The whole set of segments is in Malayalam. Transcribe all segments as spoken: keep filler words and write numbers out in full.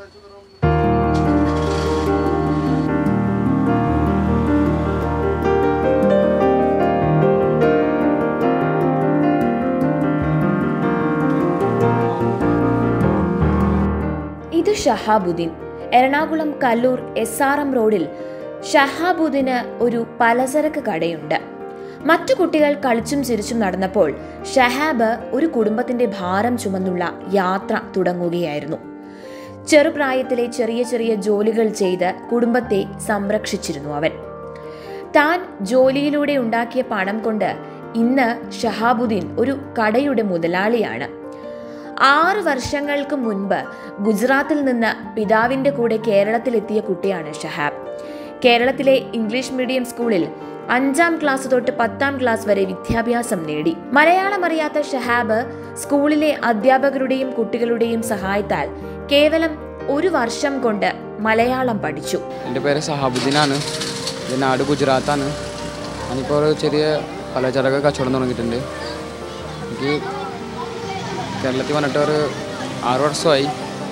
ഇത് Shahabuddin. Ernakulam Kalloor S R M റോഡിൽ ഷഹാബുദ്ദീന് ഒരു പലചരക്ക് കടയുണ്ട്. മറ്റു കുട്ടികൾ കളിച്ചും ചിരിച്ചും നടന്നപ്പോൾ ഷഹാബ് ഒരു കുടുംബത്തിന്റെ ഭാരം ചുമന്നുള്ള യാത്ര തുടങ്ങുകയായിരുന്നു. ചെറുപ്രായത്തിലെ ചെറിയ ചെറിയ ജോലികൾ ചെയ്ത് കുടുംബത്തെ സംരക്ഷിച്ചിരുന്നു അവൻ. താൻ ജോലിയിലൂടെ ഉണ്ടാക്കിയ പണം കൊണ്ട് ഇന്ന് ഷഹാബുദ്ദീൻ ഒരു കടയുടെ മുതലാളിയാണ്. ആറ് വർഷങ്ങൾക്ക് മുൻപ് ഗുജറാത്തിൽ നിന്ന് പിതാവിന്റെ കൂടെ കേരളത്തിലെത്തിയ കുട്ടിയാണ് ഷഹാബ്. കേരളത്തിലെ ഇംഗ്ലീഷ് മീഡിയം സ്കൂളിൽ അഞ്ചാം ക്ലാസ് തൊട്ട് പത്താം ക്ലാസ് വരെ വിദ്യാഭ്യാസം നേടി. മലയാളം അറിയാത്ത ഷഹാബ് സ്കൂളിലെ അധ്യാപകരുടെയും കുട്ടികളുടെയും സഹായത്താൽ കേവലം ഒരു വർഷം കൊണ്ട് മലയാളം പഠിച്ചു. എൻ്റെ പേര് ഷഹാബുദ്ദീനാണ്. നാട് ഗുജറാത്താണ്. ഞാനിപ്പോൾ ഒരു ചെറിയ പലചരക്ക് കച്ചവടം തുടങ്ങിയിട്ടുണ്ട്. എനിക്ക് കേരളത്തിൽ വന്നിട്ട് ഒരു ആറ് വർഷമായി.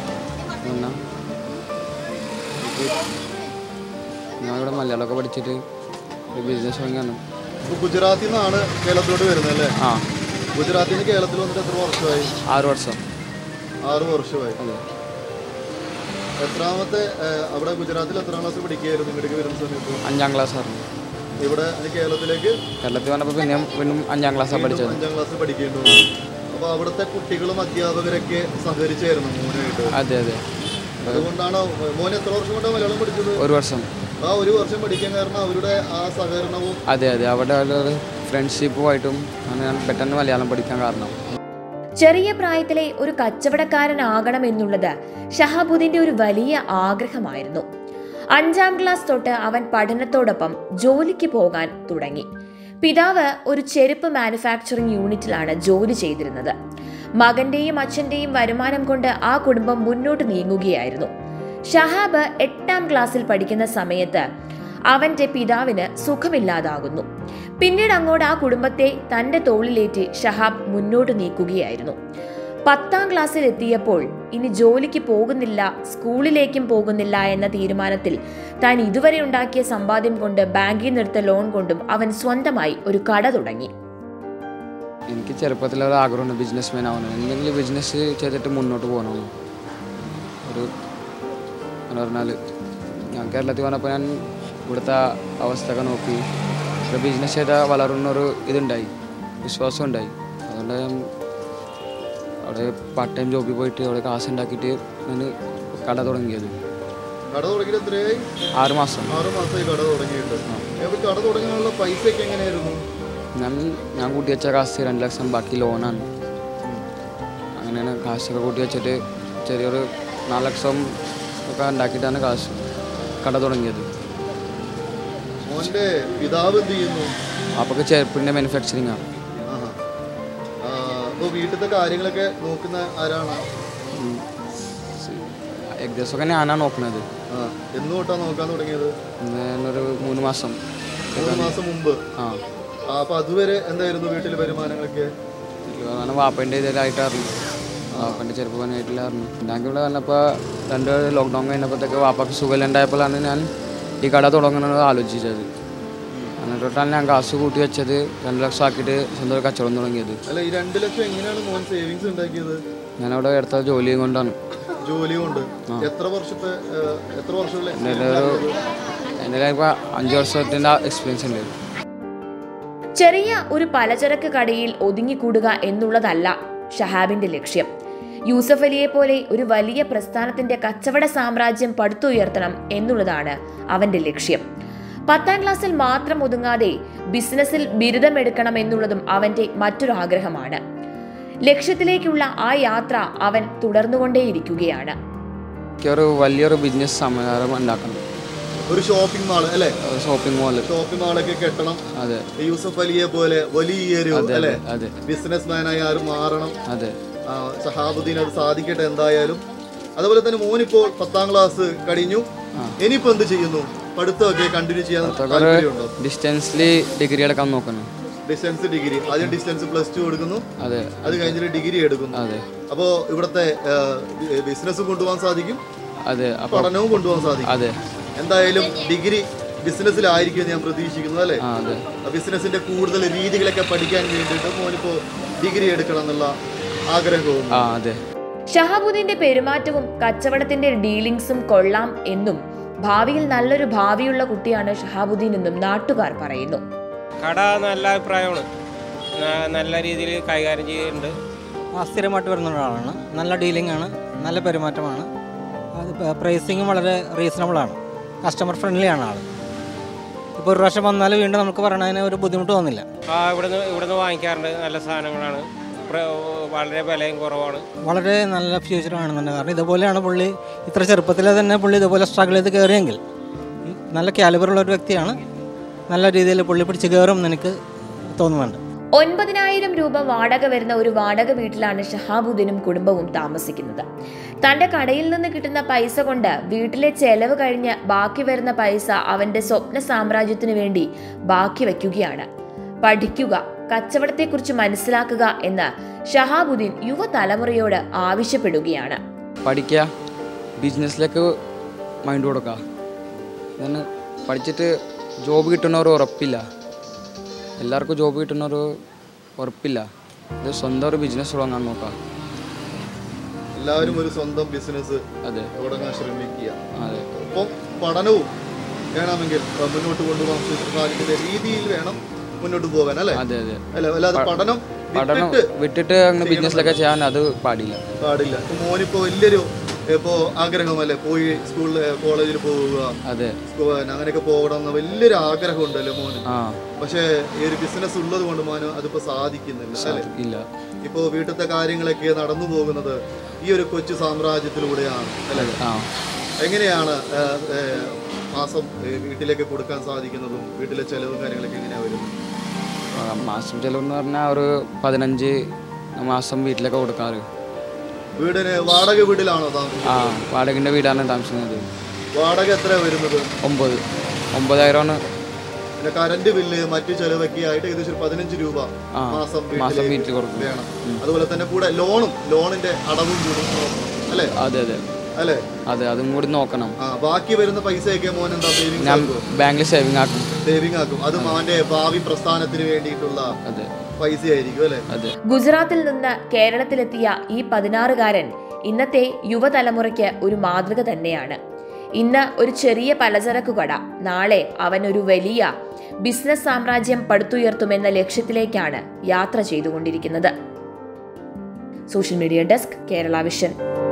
ഞാൻ ഇവിടെ മലയാളമൊക്കെ പഠിച്ചിട്ട് ബിസിനസ് തുടങ്ങിയാണ്. ഗുജറാത്തിൽ നിന്നാണ് കേരളത്തിലോട്ട് വരുന്നത് അല്ലേ? ആ, ഗുജറാത്തിൽ നിന്ന് കേരളത്തിൽ വന്നിട്ട് എത്ര വർഷമായി? ആറ് വർഷം. ആറ് വർഷമായി. അതെ. എത്രാമത്തെ അവിടെ ഗുജറാത്തിൽ എത്രാം ക്ലാസ് പഠിക്കുകയായിരുന്നു ഇങ്ങോട്ടേക്ക് വരുന്ന സമയത്ത്? അഞ്ചാം ക്ലാസ് ആയിരുന്നു. ഇവിടെ കേരളത്തിലേക്ക് കേരളത്തിൽ വന്നപ്പോൾ പിന്നെ വീണ്ടും അഞ്ചാം ക്ലാസ്സാണ് പഠിച്ചത്. അഞ്ചാം ക്ലാസ് പഠിക്കേണ്ടത്. അപ്പോൾ അവിടുത്തെ കുട്ടികളും അധ്യാപകരൊക്കെ സഹകരിച്ചായിരുന്നു മോനായിട്ട്? അതെ അതെ. അതുകൊണ്ടാണോ മോൻ എത്ര വർഷം കൊണ്ടാണ് മലയാളം പഠിച്ചത്? ഒരു വർഷം. ആ ഒരു വർഷം പഠിക്കാൻ കാരണം അവരുടെ ആ സഹകരണവും. അതെ അതെ, അവിടെ ഒരു ഫ്രണ്ട്ഷിപ്പുമായിട്ടും ഞാൻ പെട്ടെന്ന് മലയാളം പഠിക്കാൻ കാരണം. ചെറിയ പ്രായത്തിലെ ഒരു കച്ചവടക്കാരനാകണം എന്നുള്ളത് ഷഹാബുദ്ദീന്റെ ഒരു വലിയ ആഗ്രഹമായിരുന്നു. അഞ്ചാം ക്ലാസ് തൊട്ട് അവൻ പഠനത്തോടൊപ്പം ജോലിക്ക് പോകാൻ തുടങ്ങി. പിതാവ് ഒരു ചെരുപ്പ് മാനുഫാക്ചറിംഗ് യൂണിറ്റിലാണ് ജോലി ചെയ്തിരുന്നത്. മകന്റെയും അച്ഛന്റെയും വരുമാനം കൊണ്ട് ആ കുടുംബം മുന്നോട്ട് നീങ്ങുകയായിരുന്നു. ഷഹാബ് എട്ടാം ക്ലാസ്സിൽ പഠിക്കുന്ന സമയത്ത് അവന്റെ പിതാവിന് സുഖമില്ലാതാകുന്നു. പിന്നീട് അങ്ങോട്ട് ആ കുടുംബത്തെ തന്റെ തോളിലേറ്റി ഷഹാബ് മുന്നോട്ട് നീക്കുകയായിരുന്നു. പത്താം ക്ലാസ്സിൽ എത്തിയപ്പോൾ ഇനി ജോലിക്ക് പോകുന്നില്ല, സ്കൂളിലേക്കും പോകുന്നില്ല എന്ന തീരുമാനത്തിൽ താൻ ഇതുവരെ ഉണ്ടാക്കിയ സമ്പാദ്യം കൊണ്ട് ബാങ്കിൽ നിന്നെടുത്ത ലോൺ കൊണ്ടും അവൻ സ്വന്തമായി ഒരു കട തുടങ്ങി. എനിക്ക് ചെറുപ്പത്തിലൊരു ആഗ്രഹമുണ്ട് ബിസിനസ് മാൻ ആവണം. എന്തെങ്കിലും ബിസിനസ് ചെയ്തിട്ട് മുന്നോട്ട് പോകണമെന്ന്. ഒരു എന്ന് പറഞ്ഞാൽ ഞാൻ കേരളത്തിൽ വന്നപ്പോൾ ഞാൻ ഇവിടുത്തെ അവസ്ഥയൊക്കെ നോക്കി ഇവിടെ ബിസിനസ് ചെയ്താൽ വളരുന്നൊരു ഇതുണ്ടായി, വിശ്വാസം ഉണ്ടായി. അതുകൊണ്ട് ഞാൻ അവിടെ പാർട്ട് ടൈം ജോബിൽ പോയിട്ട് അവിടെ കാശ് ഉണ്ടാക്കിയിട്ട് ഞാൻ കട തുടങ്ങിയത്. കട തുടങ്ങിയിട്ട് എത്രയായി? ആറ് മാസം. ആറ് മാസമായി കട തുടങ്ങിയിട്ട്. കട തുടങ്ങാനുള്ള പൈസയൊക്കെ എങ്ങനെയായിരുന്നു? ഞാൻ ഞാൻ കൂട്ടി വെച്ച കാശ് രണ്ട് ലക്ഷം, ബാക്കി ലോണാണ്. അങ്ങനെയാണ് കാശൊക്കെ കൂട്ടി വെച്ചിട്ട് ചെറിയൊരു നാല് ലക്ഷം ഒക്കെ ഉണ്ടാക്കിയിട്ടാണ് കാശ് കട തുടങ്ങിയത്. മോൻ്റെ പിതാവ് എന്ത് ചെയ്യുന്നു? അപ്പോൾ ചെരുപ്പിൻ്റെ മാനുഫാക്ചറിങ് ആണ്. അപ്പോൾ വീട്ടിലത്തെ കാര്യങ്ങളൊക്കെ നോക്കുന്ന ആരാണ്? ഏകദേശമൊക്കെ ഞാനാണ് നോക്കുന്നത്. എന്ന് തൊട്ടാണ് നോക്കാൻ തുടങ്ങിയത്? ഞാനൊരു മൂന്ന് മാസം മൂന്ന് മാസം മുമ്പ്. ആ, അപ്പോൾ അതുവരെ എന്തായിരുന്നു വീട്ടിൽ വരുമാനങ്ങളൊക്കെ? വാപ്പൻ്റെ ഇതിലായിട്ടായിരുന്നു. വാപ്പൻ്റെ ചെറുപ്പം പണിയായിട്ടില്ലായിരുന്നു. ഞങ്ങൾക്ക് ഇവിടെ വന്നപ്പോൾ രണ്ട് ലോക്ക്ഡൗൺ കഴിഞ്ഞപ്പോഴത്തേക്ക് വാപ്പക്ക് സുഖമില്ലാണ്ടായപ്പോഴാണ് ഞാൻ ഈ കട തുടങ്ങണമെന്ന് ആലോചിച്ചത്. എന്നിട്ടാണ് ഞാൻ കാശ് കൂട്ടി വെച്ചത്. രണ്ട് ലക്ഷം ആക്കിയിട്ട് സ്വന്തം കച്ചവടം തുടങ്ങിയത്. അല്ല, ഈ രണ്ട് ലക്ഷം എങ്ങനെയാണ് മോൻ സേവിങ്സ് ഉണ്ടാക്കിയത്? ഞാനവിടെ എടുത്ത ജോലി കൊണ്ടാണ്. ജോലി കൊണ്ട് എത്ര വർഷത്തെ എത്ര വർഷം? എൻ്റെ ഇപ്പോൾ അഞ്ച് വർഷത്തിൻ്റെ എക്സ്പീരിയൻസ് ഉണ്ട്. ചെറിയ ഒരു പലചരക്ക് കടയിൽ ഒതുങ്ങിക്കൂടുക എന്നുള്ളതല്ല ഷഹാബിന്റെ ലക്ഷ്യം. യൂസഫ് അലിയെ പോലെ ഒരു വലിയ പ്രസ്ഥാനത്തിന്റെ കച്ചവട സാമ്രാജ്യം പടുത്തുയർത്തണം എന്നുള്ളതാണ് അവന്റെ ലക്ഷ്യം. പത്താം ക്ലാസ്സിൽ മാത്രം ഒതുങ്ങാതെ ബിസിനസ്സിൽ ബിരുദമെടുക്കണം എന്നുള്ളതും അവന്റെ മറ്റൊരു ആഗ്രഹമാണ്. ലക്ഷ്യത്തിലേക്കുള്ള ആ യാത്ര അവൻ തുടർന്നുകൊണ്ടേയിരിക്കുകയാണ്. ഒരു വലിയൊരു ബിസിനസ് സമാരം ഉണ്ടാക്കണം. ഒരു ഷോപ്പിംഗ് മാൾ അല്ലേ? ഷോപ്പിംഗ് മാൾ ഷോപ്പിംഗ് മാളൊക്കെ കെട്ടണം. അതെ. യൂസഫ് അലിയെ പോലെ വലിയൊരു അല്ലേ ബിസിനസ് മാനായി ആരും മാറണം. അതെ. ഷഹാബുദ്ദീൻ അത് സാധിക്കട്ടെ എന്തായാലും. അതുപോലെ തന്നെ മോനിപ്പോൾ പത്താം ക്ലാസ് കഴിഞ്ഞു. ഇനിയിപ്പോൾ എന്ത് ചെയ്യുന്നു? പഠിത്തമൊക്കെ കണ്ടിന്യൂ ചെയ്യാൻ താല്പര്യമുണ്ടോ? ഡിസ്റ്റൻസില് ഡിഗ്രി എടുക്കാൻ നോക്കുന്നു. ഡിസ്റ്റൻസ് ഡിഗ്രി, ആദ്യം ഡിസ്റ്റൻസ് പ്ലസ് ടു എടുക്കുന്നു. അതെ. അത് കഴിഞ്ഞിട്ട് ഡിഗ്രി എടുക്കുന്നു. അതെ. അപ്പോൾ ഇവിടുത്തെ ബിസിനസ് കൊണ്ടുപോകാൻ സാധിക്കും? അതെ പഠനവും കൊണ്ടുപോകാൻ സാധിക്കും. അതെ എന്തായാലും ഡിഗ്രി ബിസിനസ്സിലായിരിക്കും ഞാൻ പ്രതീക്ഷിക്കുന്നത് അല്ലേ? ബിസിനസിന്റെ കൂടുതൽ രീതികളൊക്കെ പഠിക്കാൻ വേണ്ടിയിട്ട് മോനിപ്പോ ഡിഗ്രി എടുക്കണം എന്നുള്ള ആഗ്രഹവും. ഷഹാബുദ്ദീന്റെ പെരുമാറ്റവും കച്ചവടത്തിന്റെ ഡീലിംഗ്സും കൊള്ളാം എന്നും ഭാവിയിൽ നല്ലൊരു ഭാവിയുള്ള കുട്ടിയാണ് ഷഹാബുദ്ദീൻ എന്നും നാട്ടുകാർ പറയുന്നു. കട നല്ല അഭിപ്രായമാണ്, നല്ല രീതിയിൽ കൈകാര്യം ചെയ്യുന്നുണ്ട്. സ്ഥിരമായിട്ട് വരുന്ന ഒരാളാണ്, നല്ല ഡീലിംഗ് ആണ്, നല്ല പെരുമാറ്റമാണ്, അത് പ്രൈസിങ്ങും വളരെ റീസണബിൾ ആണ്, കസ്റ്റമർ ഫ്രണ്ട്ലി ആണ് ആൾ. ഇപ്പോൾ ഒരു പ്രാവശ്യം വന്നാൽ വീണ്ടും നമുക്ക് പറയണതിന് ഒരു ബുദ്ധിമുട്ട് തോന്നില്ല. ആ ഇവിടുന്ന് ഇവിടുന്ന് വാങ്ങിക്കാറുണ്ട്, നല്ല സാധനങ്ങളാണ്, വളരെ വിലയും കുറവാണ്. വളരെ നല്ല ഫ്യൂച്ചർ കാണുന്നുണ്ട്. കാരണം ഇതുപോലെയാണ് പുള്ളി ഇത്ര ചെറുപ്പത്തിലെ തന്നെ പുള്ളി ഇതുപോലെ സ്ട്രഗിൾ ചെയ്ത് കയറിയെങ്കിൽ നല്ല കാലിബറുള്ള ഒരു വ്യക്തിയാണ്. നല്ല രീതിയിൽ പുള്ളി പിടിച്ച് കയറും എന്ന് എനിക്ക് തോന്നുന്നുണ്ട്. ഒൻപതിനായിരം രൂപ വാടക വരുന്ന ഒരു വാടക വീട്ടിലാണ് ഷഹാബുദ്ദീനും കുടുംബവും താമസിക്കുന്നത്. തന്റെ കടയിൽ നിന്ന് കിട്ടുന്ന പൈസ കൊണ്ട് വീട്ടിലെ ചെലവ് കഴിഞ്ഞ് ബാക്കി വരുന്ന പൈസ അവന്റെ സ്വപ്ന സാമ്രാജ്യത്തിനു വേണ്ടി ബാക്കി വയ്ക്കുകയാണ്. പഠിക്കുക, കച്ചവടത്തെക്കുറിച്ച് മനസ്സിലാക്കുക എന്ന് ഷഹാബുദ്ദീൻ യുവതലമുറയോട് ആവശ്യപ്പെടുകയാണ്. പഠിക്കുക, ബിസിനസ്സിലേക്ക് മൈൻഡ് കൊടുക്കുക. ഞാൻ പഠിച്ചിട്ട് ജോബ് കിട്ടുന്നവർ ഉറപ്പില്ല, എല്ലാവർക്കും ജോബ് കിട്ടുന്നവർ ഉറപ്പില്ല. ഇത് സ്വന്തം ഒരു ബിസിനസ് തുടങ്ങാൻ നോക്കാം. എല്ലാവരും ഒരു സ്വന്തം ബിസിനസ് അതെ തുടങ്ങാൻ ശ്രമിക്കുക. അതെ അപ്പം പഠനവും വേണമെങ്കിൽ മുന്നോട്ട് കൊണ്ടുപോകാൻ സാധിക്കുന്ന രീതിയിൽ വേണം മുന്നോട്ട് പോകാൻ അല്ലേ? അതെ അതെ അല്ല, അല്ലാതെ പഠനം പഠനം വിട്ടിട്ട് അങ്ങനെ ബിസിനസ്സിലൊക്കെ ചെയ്യാൻ അത് പാടില്ല പാടില്ല. ഇപ്പൊ മോനിപ്പോ വലിയൊരു ഇപ്പോ ആഗ്രഹമല്ലേ, പോയി സ്കൂളിൽ കോളേജിൽ പോവുക, അതെ അങ്ങനെയൊക്കെ പോകണം എന്ന് വലിയൊരു ആഗ്രഹം ഉണ്ടല്ലോ മോന്. പക്ഷേ ഈ ഒരു ബിസിനസ് ഉള്ളത് കൊണ്ട് മോന് അതിപ്പോ സാധിക്കുന്നില്ല അല്ലേ? ഇപ്പോ വീട്ടിലത്തെ കാര്യങ്ങളൊക്കെ നടന്നു പോകുന്നത് ഈ ഒരു കൊച്ചു സാമ്രാജ്യത്തിലൂടെയാണ് അല്ലേ? എങ്ങനെയാണ് മാസം വീട്ടിലേക്ക് കൊടുക്കാൻ സാധിക്കുന്നതും വീട്ടിലെ ചെലവും കാര്യങ്ങളൊക്കെ എങ്ങനെയാ വരുന്നത്? മാസം ചെലവെന്ന് പറഞ്ഞാൽ ഒരു പതിനഞ്ച് മാസം വീട്ടിലൊക്കെ കൊടുക്കാറ്. വീടിന് വാടക വീട്ടിലാണോ താമസിക്കുന്നത്? ആ വാടകന്റെ വീടാണ് താമസിക്കുന്നത്. വാടക എത്രയാണ് വരുന്നത്? ഒമ്പത് ഒമ്പതായിരമാണ്. പിന്നെ കറണ്ട് ബില്ല് മറ്റു ചെലവൊക്കെ ആയിട്ട് ഏകദേശം പതിനഞ്ച് രൂപ മാസം മാസം വീട്ടിൽ കൊടുക്കും വേണം. അതുപോലെ തന്നെ കൂടെ ലോണും ലോണിന്റെ അടവും കൂടും അല്ലേ? അതെ അതെ അല്ലേ? അതെ അതും കൂടി നോക്കണം. ആ ബാക്കി വരുന്ന പൈസയൊക്കെ മോൻ എന്താ സേവിംഗ് ആക്കും? ബാങ്കിൽ സേവിംഗ് ആക്കും. സേവിംഗ് ആക്കും. അത് മോന്റെ ഭാവി പ്രസ്ഥാനത്തിന് വേണ്ടിയിട്ടുള്ള പൈസയായിരിക്കും അല്ലേ? ഗുജറാത്തിൽ നിന്ന് കേരളത്തിലെത്തിയ ഈ പതിനാറുകാരൻ ഇന്നത്തെ യുവതലമുറയ്ക്ക് ഒരു മാതൃക തന്നെയാണ്. ഇന്ന് ഒരു ചെറിയ പലചരക്കു കട, നാളെ അവൻ ഒരു വലിയ ബിസിനസ് സാമ്രാജ്യം പടുത്തുയർത്തുമെന്ന ലക്ഷ്യത്തിലേക്കാണ് യാത്ര ചെയ്തുകൊണ്ടിരിക്കുന്നത്. Social media desk, Kerala vision.